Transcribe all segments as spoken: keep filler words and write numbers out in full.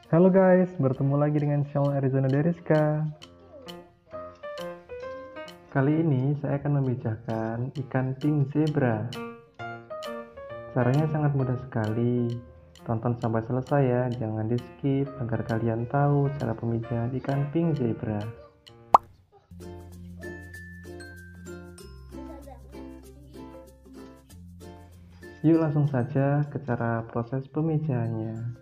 Halo guys, bertemu lagi dengan channel Arizona Deriska. Kali ini saya akan membijakkan ikan pink zebra. Caranya sangat mudah sekali. Tonton sampai selesai ya, jangan di skip agar kalian tahu cara pemijahan ikan pink zebra. Yuk langsung saja ke cara proses pemijahannya.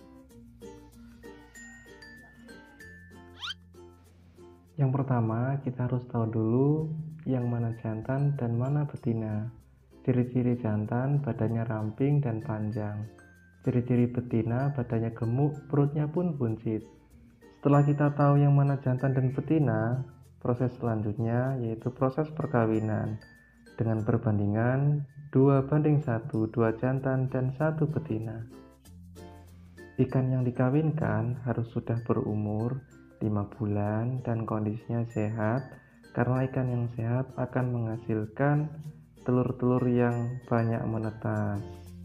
Yang pertama, kita harus tahu dulu yang mana jantan dan mana betina. Ciri-ciri jantan, badannya ramping dan panjang. Ciri-ciri betina, badannya gemuk, perutnya pun buncit. Setelah kita tahu yang mana jantan dan betina, proses selanjutnya yaitu proses perkawinan dengan perbandingan dua banding satu, dua jantan dan satu betina. Ikan yang dikawinkan harus sudah berumur lima bulan dan kondisinya sehat, karena ikan yang sehat akan menghasilkan telur-telur yang banyak menetas.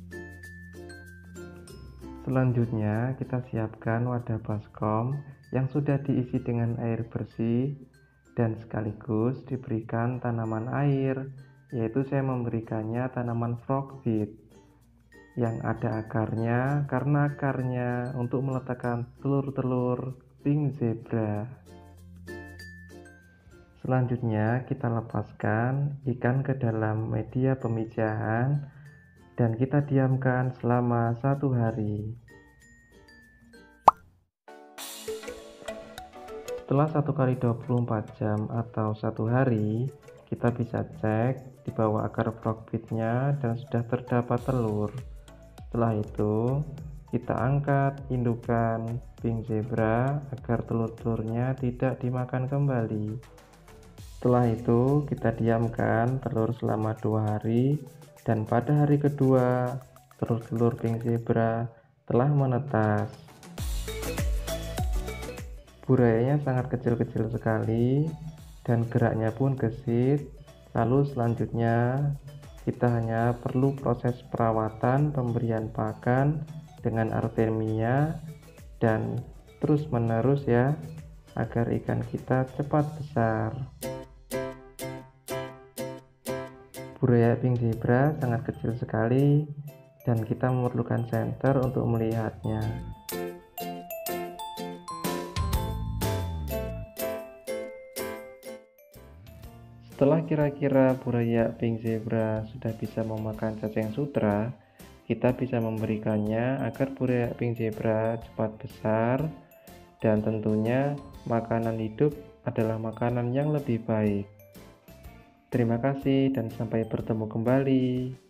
Selanjutnya kita siapkan wadah baskom yang sudah diisi dengan air bersih dan sekaligus diberikan tanaman air, yaitu saya memberikannya tanaman frogweed yang ada akarnya, karena akarnya untuk meletakkan telur-telur pink zebra. Selanjutnya kita lepaskan ikan ke dalam media pemijahan dan kita diamkan selama satu hari. Setelah satu kali dua puluh empat jam atau satu hari, kita bisa cek di bawah akar frogweednya dan sudah terdapat telur. Setelah itu kita angkat indukan pink zebra agar telur-telurnya tidak dimakan kembali. Setelah itu kita diamkan telur selama dua hari, dan pada hari kedua telur-telur pink zebra telah menetas. Burayanya sangat kecil-kecil sekali dan geraknya pun gesit. Lalu selanjutnya kita hanya perlu proses perawatan, pemberian pakan dengan artemia dan terus menerus ya, agar ikan kita cepat besar. Buraya pink zebra sangat kecil sekali dan kita memerlukan senter untuk melihatnya. Setelah kira-kira buraya pink zebra sudah bisa memakan cacing sutra, kita bisa memberikannya agar buraya pink zebra cepat besar, dan tentunya makanan hidup adalah makanan yang lebih baik. Terima kasih dan sampai bertemu kembali.